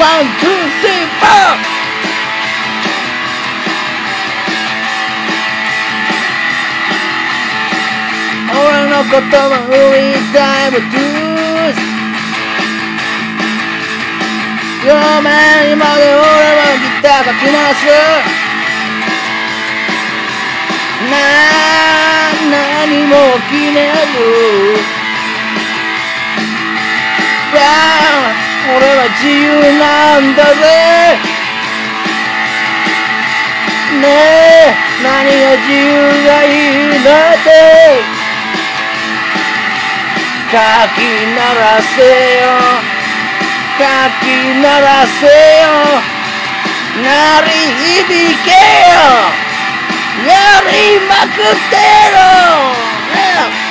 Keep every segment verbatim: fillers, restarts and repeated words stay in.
ワン、ツー、スリー、フォー。俺の言葉フリーダイブトゥース。ごめん、今で俺はギター書きます。なー、何も決める。俺は自由なんだぜ。ねえ、何が自由がいいだって。かき鳴らせよ、かき鳴らせよ、鳴り響けよ、やりまくってろ、ね。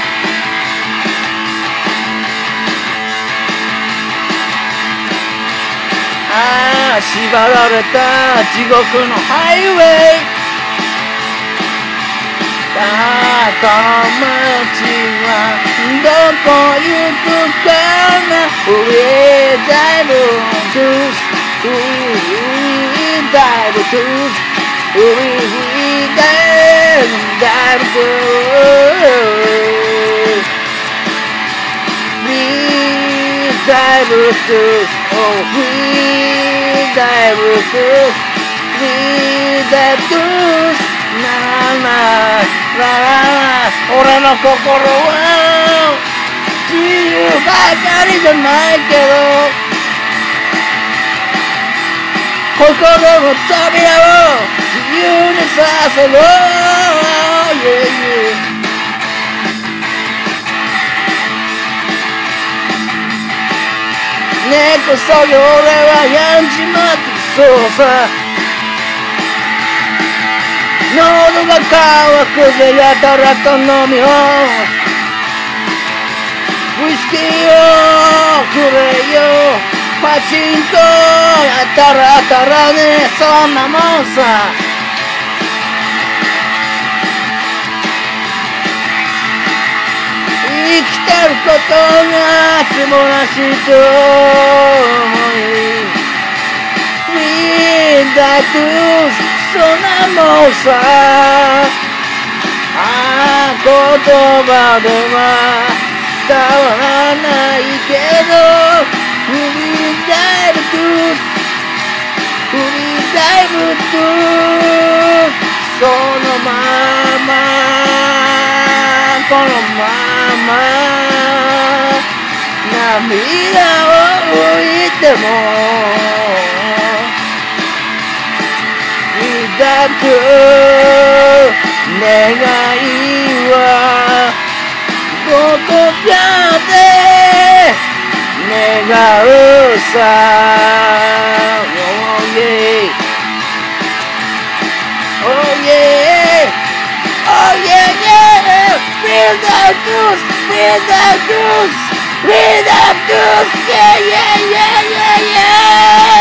ああ、縛られた地獄のハイウェイ。ああ、この街はどこ行くかな。フリーダイブトゥース、フリーダイブトゥース、フリーダイブダイブトゥース、フリーダイブトゥース、ohフリーダイブトゥース、フリーダイブトゥース。ならないならない、俺の心は自由ばかりじゃないけど、心の扉を自由にさせろ、yeah, yeah。 根こそぎ俺はやんじまってそうさ。喉が渇くぜ、やたらと飲み干す。ウイスキーをくれよ、パチンコやたらたらね、そんなもんさ。生きてることが素晴らしいと思い、みんなとそんなもんさ。ああ、言葉では伝わらないけど、フリーダイブトゥース、フリーダイブトゥース、そのままこのまま涙を拭いてもだと願いはここだって願うさ。 Oh yeah Oh yeah Oh yeah yeah Feel the blues Feel the blues Feel the blues Yeah yeah yeah yeah yeah